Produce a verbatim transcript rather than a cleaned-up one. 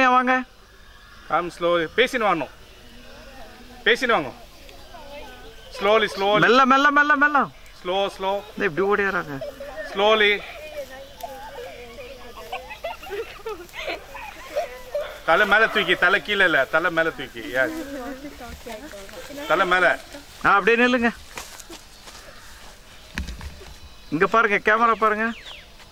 வாங்க. Come slow. பேசின்னு வாங்க. பேசின்னு வாங்க. Slowly slowly. மெல்ல மெல்ல மெல்ல மெல்ல. Slow slow. இப்படி ஓடிறாங்க. ஸ்லோலி. தலை மேல தூக்கி, தலை கீழே இல்ல, தலை மேல தூக்கி. தலை மேல. அப்படியே நில்லுங்க. இங்க பாருங்க, கேமரா பாருங்க.